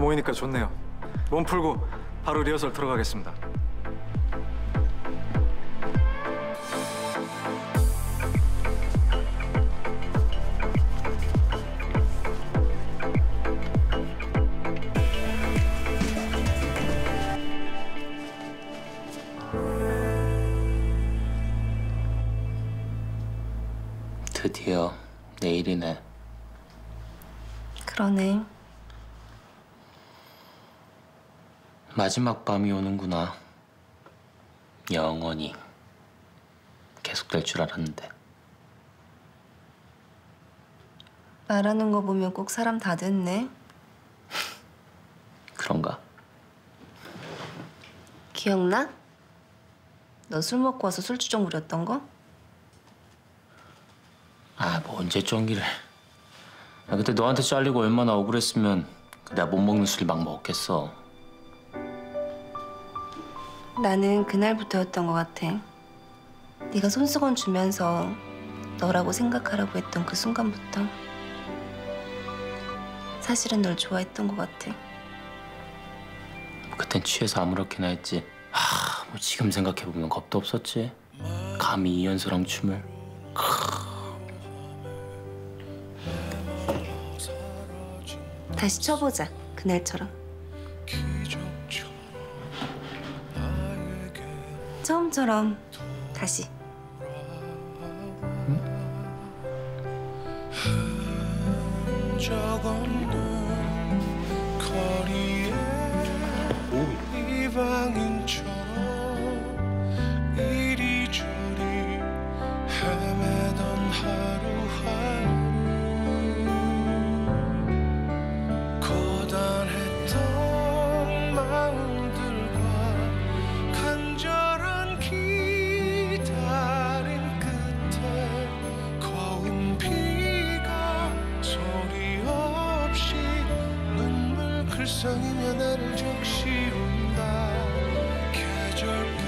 모이니까 좋네요. 몸 풀고 바로 리허설 들어가겠습니다. 드디어 내일이네. 그러네. 마지막 밤이 오는구나. 영원히 계속될 줄 알았는데. 말하는 거 보면 꼭 사람 다 됐네. 그런가? 기억나? 너 술 먹고 와서 술주정 부렸던 거? 아, 뭐 언제 쫑기를. 그때 너한테 잘리고 얼마나 억울했으면 내가 못 먹는 술 막 먹겠어. 나는 그날부터였던 것 같아. 네가 손수건 주면서 너라고 생각하라고 했던 그 순간부터 사실은 널 좋아했던 것 같아. 그땐 취해서 아무렇게나 했지. 뭐 지금 생각해보면 겁도 없었지. 감히 이현수랑 춤을. 다시 쳐보자, 그날처럼. 처음처럼 다시. 이방인처럼 이리저리 헤매던 하루하루 고단했던 마음들과 간절한 기다림 끝에 고운 비가 소리 없이 눈물 글썽이며 나를 적시운다. 계절